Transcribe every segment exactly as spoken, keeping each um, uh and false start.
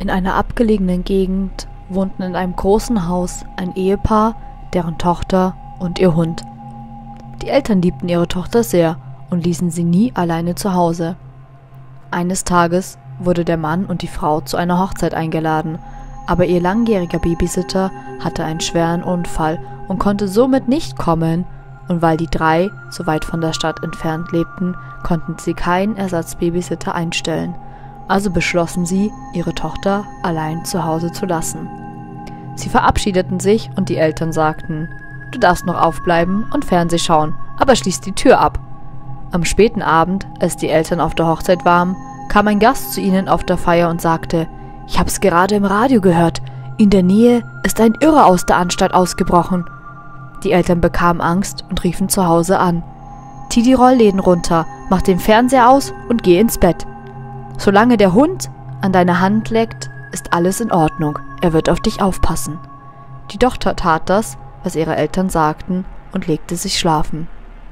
In einer abgelegenen Gegend wohnten in einem großen Haus ein Ehepaar, deren Tochter und ihr Hund. Die Eltern liebten ihre Tochter sehr und ließen sie nie alleine zu Hause. Eines Tages wurde der Mann und die Frau zu einer Hochzeit eingeladen, aber ihr langjähriger Babysitter hatte einen schweren Unfall und konnte somit nicht kommen, und weil die drei so weit von der Stadt entfernt lebten, konnten sie keinen Ersatzbabysitter einstellen. Also beschlossen sie, ihre Tochter allein zu Hause zu lassen. Sie verabschiedeten sich und die Eltern sagten: „Du darfst noch aufbleiben und Fernseh schauen, aber schließ die Tür ab." Am späten Abend, als die Eltern auf der Hochzeit waren, kam ein Gast zu ihnen auf der Feier und sagte: „Ich hab's gerade im Radio gehört. In der Nähe ist ein Irrer aus der Anstalt ausgebrochen." Die Eltern bekamen Angst und riefen zu Hause an: „Zieh die Rollläden runter, mach den Fernseher aus und geh ins Bett. Solange der Hund an deiner Hand leckt, ist alles in Ordnung. Er wird auf dich aufpassen." Die Tochter tat das, was ihre Eltern sagten, und legte sich schlafen.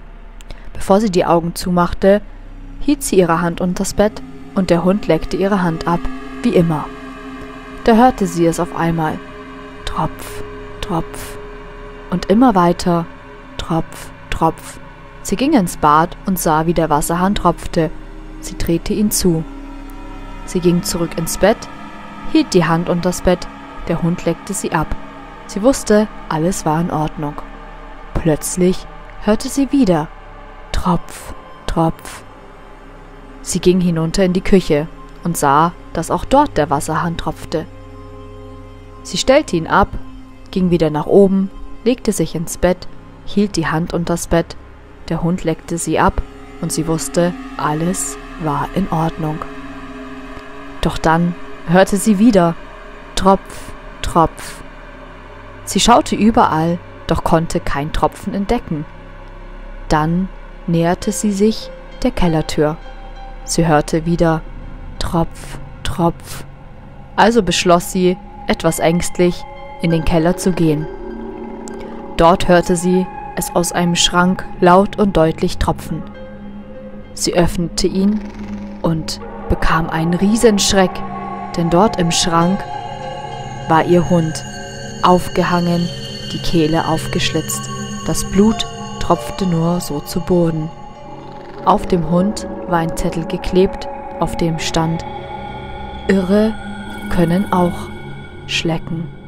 Bevor sie die Augen zumachte, hielt sie ihre Hand unters Bett und der Hund leckte ihre Hand ab, wie immer. Da hörte sie es auf einmal: Tropf, Tropf. Und immer weiter: Tropf, Tropf. Sie ging ins Bad und sah, wie der Wasserhahn tropfte. Sie drehte ihn zu. Sie ging zurück ins Bett, hielt die Hand unters Bett, der Hund leckte sie ab. Sie wusste, alles war in Ordnung. Plötzlich hörte sie wieder: Tropf, Tropf. Sie ging hinunter in die Küche und sah, dass auch dort der Wasserhahn tropfte. Sie stellte ihn ab, ging wieder nach oben, legte sich ins Bett, hielt die Hand unters Bett, der Hund leckte sie ab und sie wusste, alles war in Ordnung. Doch dann hörte sie wieder: Tropf, Tropf. Sie schaute überall, doch konnte kein Tropfen entdecken. Dann näherte sie sich der Kellertür. Sie hörte wieder: Tropf, Tropf. Also beschloss sie, etwas ängstlich, in den Keller zu gehen. Dort hörte sie es aus einem Schrank laut und deutlich tropfen. Sie öffnete ihn und bekam einen Riesenschreck, denn dort im Schrank war ihr Hund, aufgehangen, die Kehle aufgeschlitzt. Das Blut tropfte nur so zu Boden. Auf dem Hund war ein Zettel geklebt, auf dem stand: Irre können auch schlecken.